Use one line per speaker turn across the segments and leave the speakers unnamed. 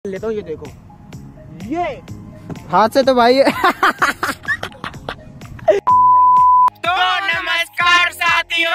लेता हूँ, ये देखो, ये
हाथ से तो भाई।
तो नमस्कार साथियों,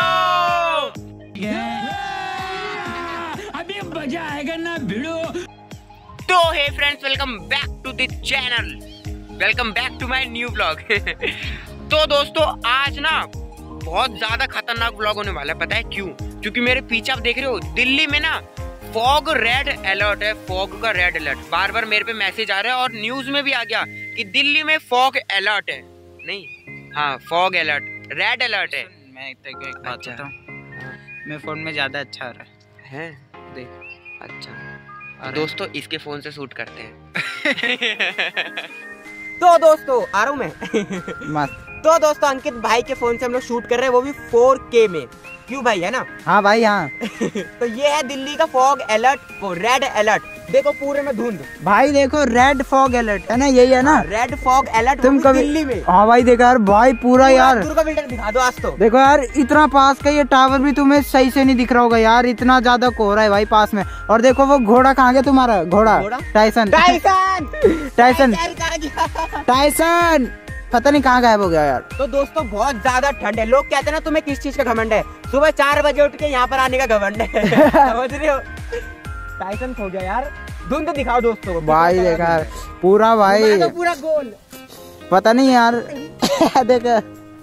अभी मजा आएगा ना भिड़ो।
तो hey friends, welcome back to the channel, welcome back to my new blog. तो दोस्तों, आज ना बहुत ज्यादा खतरनाक ब्लॉग होने वाला है। पता है क्यों? क्योंकि मेरे पीछे आप देख रहे हो, दिल्ली में ना फॉग रेड अलर्ट है। फॉग का रेड अलर्ट, बार बार मेरे पे मैसेज आ रहा है और न्यूज में भी आ गया कि दिल्ली में फॉग अलर्ट है। नहीं, हाँ, फॉग अलर्ट, रेड अलर्ट है।
मैं एक बात बताऊं, मेरे फोन में ज्यादा अच्छा आ रहा
है, देख। अच्छा दोस्तों, इसके फोन से शूट करते हैं।
तो दोस्तों आ रहा हूँ मैं।
मस्त।
तो दोस्तों, अंकित भाई के फोन से हम लोग शूट कर रहे हैं, वो भी 4K में। क्यों भाई, है ना?
हाँ भाई, हाँ।
तो ये है दिल्ली का फॉग अलर्ट, रेड अलर्ट। देखो पूरे में धुंध।
भाई देखो, रेड फॉग अलर्ट है ना, यही है ना?
रेड फॉग अलर्ट
तुम कभी
दिल्ली में?
हाँ भाई, देखो यार भाई, पूरा यार
दूर का बिल्डर दिखा दो आज तो।
देखो यार, इतना पास का ये टावर भी तुम्हें सही से नहीं दिख रहा होगा यार, इतना ज्यादा कोहरा है भाई पास में। और देखो वो घोड़ा कहाँ गया तुम्हारा? घोड़ा Tyson.
Tyson
Tyson
Tyson
Tyson पता नहीं कहाँ गायब हो गया यार।
तो दोस्तों, बहुत ज्यादा ठंड है। लोग कहते हैं ना, तुम्हें किस चीज का घमंड है? सुबह 4 बजे उठ के यहाँ पर आने का घमंड है। समझ रहे हो? टाइसन खो गया यार। धुंध दिखाओ दोस्तों को।
भाई देखा यार, पूरा भाई
तो पूरा गोल।
पता नहीं यार। देखो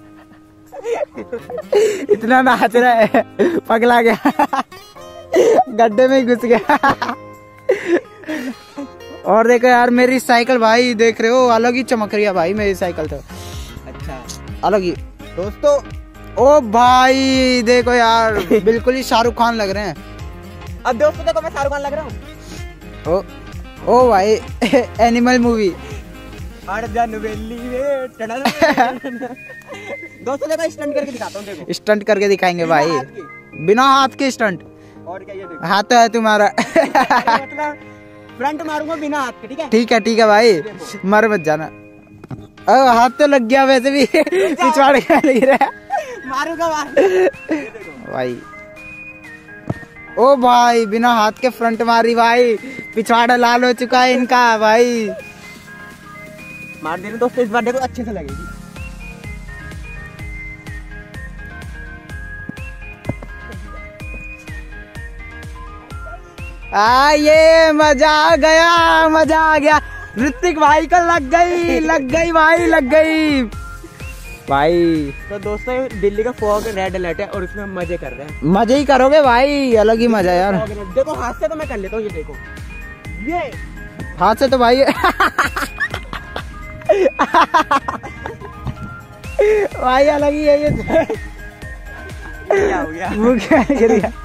इतना नाच रहा है, पगला गया, गड्ढे में ही घुस गया। और देखो यार, मेरी साइकिल भाई देख रहे हो, अलग ही चमक रही है भाई मेरी साइकिल तो।
अच्छा,
अलग ही
दोस्तों।
ओ भाई देखो यार, बिल्कुल ही शाहरुख खान लग रहे हैं।
अब दोस्तों देखो, मैं शाहरुख खान लग रहा हूँ।
ओ भाई, एनिमल मूवी।
दोस्तों देखो, स्टंट करके दिखाता हूँ। देखो
स्टंट करके दिखाएंगे भाई, बिना हाथ के स्टंट।
और क्या, ये देखो,
हाथ तो है तुम्हारा।
मतलब फ्रंट मारूंगा बिना हाथ के। ठीक है,
ठीक है, ठीक है भाई, मर मत जाना। हाथ तो लग गया वैसे भी। पिछवाड़ क्या नहीं रहा,
मारूंगा
भाई। ओ भाई, बिना हाथ के फ्रंट मारी भाई, पिछवाड़ा लाल हो चुका है इनका भाई।
मार देना दोस्तों, इस बार देखो अच्छे से लगेगी।
ये मजा आ गया, मजा आ गया। ऋतिक भाई को लग गई, लग गई भाई, लग गई भाई।
तो दोस्तों, दिल्ली का फॉग रेड अलर्ट है और उसमें हम मजे कर रहे हैं।
मजे ही करोगे भाई, अलग ही मजा यार।
देखो हाथ से तो मैं कर लेता हूँ, ये देखो, ये
हाथ से तो भाई। भाई अलग ही है ये।
क्या हो गया?
वो क्या गिर गया?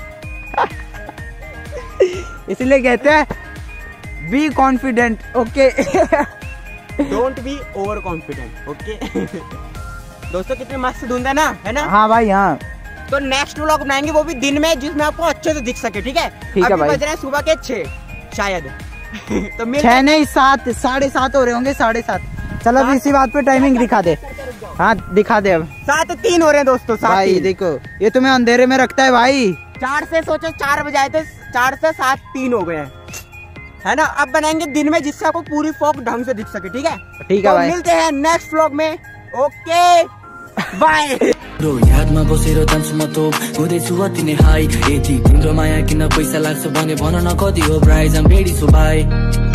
इसलिए कहते हैं be confident, okay.
Don't be over confident, okay. दोस्तों, कितने मस्त धुंध है ना, है ना?
हाँ भाई, हाँ।
तो नेक्स्ट व्लॉग बनाएंगे, वो भी दिन में, जिसमें आपको अच्छे से दिख सके। ठीक है,
ठीक है भाई।
बज रहे हैं सुबह के 6 शायद। तो
6 नहीं, 7, 7:30 हो रहे होंगे, 7:30। चलो अब इसी बात पे टाइमिंग दिखा दे। हाँ दिखा दे अब।
7:03 हो रहे हैं दोस्तों।
भाई देखो, ये तुम्हें अंधेरे में रखता है भाई।
4 से सोचो, 4 बजे आए थे, 4 से 7:03 हो गए हैं, है ना? अब बनाएंगे दिन में, जिससे आपको पूरी फॉग ढंग से दिख सके। ठीक है,
ठीक है भाई।
मिलते हैं नेक्स्ट व्लॉग में। Okay, bye.
यादमा बसेर जान्छु म त हुँदैछु अति नै हाई। यति तिम्रो माया किन पैसा लाग्छ भने भन न कति हो प्राइज। आम भेडी सो भाइ।